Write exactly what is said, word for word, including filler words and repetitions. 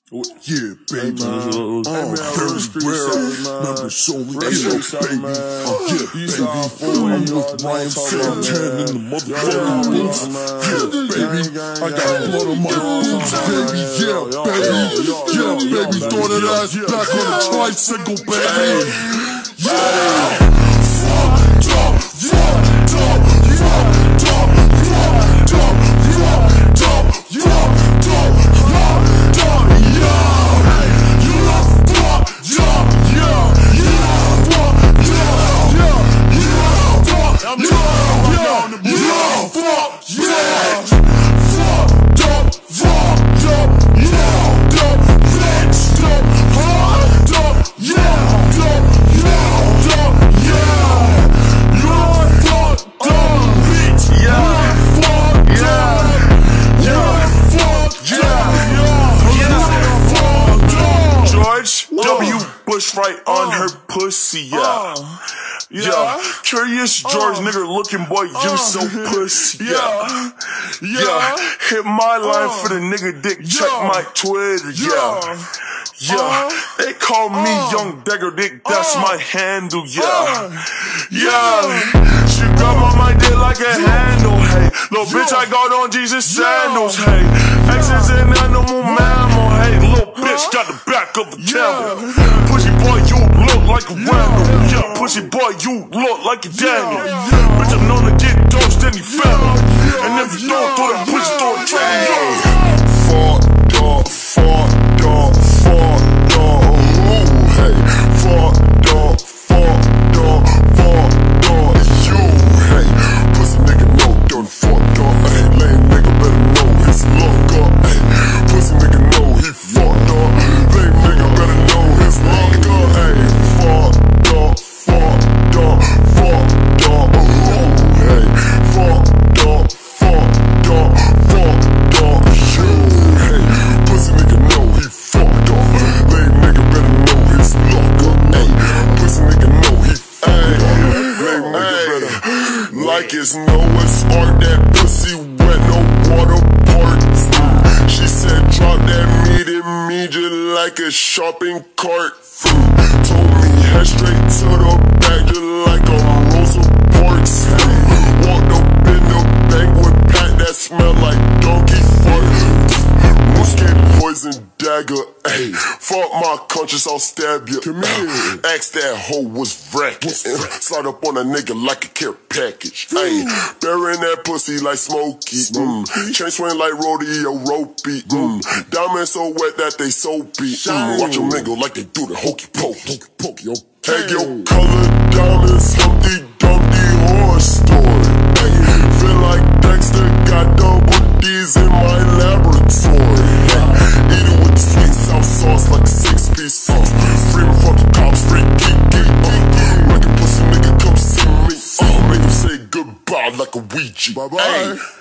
Yeah, baby. Hey, oh, hey, very rare. Members only. Yeah, baby. Oh, yeah, baby. With Ryan Santana in the motherfucking boots. Yeah, baby. I got blood on my boots, baby. Yeah, baby. Yeah, baby. Throw that ass back on the tricycle, baby. Yeah. Fucked up. Fucked up. Fucked up. Fucked up. Fucked up. Fucked up. Fucked up. Yeah. You are fucked up. Yeah. You are fucked up. Yeah. You are fucked up. Yeah. You are fucked. Yeah. Fucked up. Fucked up. Fucked up. Fixed up. Fucked up. Yeah. Fucked up. Yeah. You're fucked up, bitch. Yeah. Fucked up. Yeah. Fucked up. Yeah. Fucked up. George W. Bush right on her pussy, yeah. Yeah, Curious George, nigga looking boy, you so pussy, yeah. Yeah, hit my line for the nigga dick, check my Twitter, yeah. Yeah, they call me Young Dagger Dick, that's my handle, yeah. Yeah, she grab on my dick like a handle, hey. Little bitch, I got on Jesus sandals, hey. X is an animal mammal, hey. Little bitch got the back of a camel. Pussy boy, you look like a Randall. Yeah, pussy boy, you look like a Daniel. Bitch, I'm known to get dosed any family. And if you don't throw that pussy, throw a train. Fucked up, fucked up, fucked up, ooh, hey. Fucked up, fucked up, fucked up, you, hey. Pussy nigga know done fucked up, hey. Lame nigga better know his luck up, hey. Pussy nigga know he fucked up. Lame nigga better know his luck up, hey. Fucked up, fucked up, fucked up, ooh, hey. Fucked up, fucked up, fucked up, you, hey. Pussy nigga know he fucked up. Lame nigga better know his luck up, hey. Pussy nigga know he fucked up. Lame nigga better. Like it's Noah's Ark, that pussy wet, no water parts. Mm. She said drop that meat in me just like a shopping cart. Mm. Told me head straight to the back just like a Rosa Parks. Mm. Walked up in the banquet pack that smell like donkey fart. Moose get poison dagger, ayy. Fuck my conscience, I'll stab you. Come here. Ask that hoe was wrecking. Slide up on a nigga like a care package. Ayy. Burying that pussy like Smokey. Mm. Chain swing like rodeo ropey. Mm. Diamonds so wet that they soapy. Mm. Watch them nigga like they do the hokey pokey. Pokey, okay. Hey, yo, colored diamonds, Humpty Dumpty horse story. Ay. Feel like Dexter got double D's in my laboratory. Ay. Eat it with the sweet sour sauce like a six-piece sauce. Free me fuck the cops, free geek, geek, geek. Make a pussy nigga come see me. Oh, make him say goodbye like a Ouija. Bye-bye.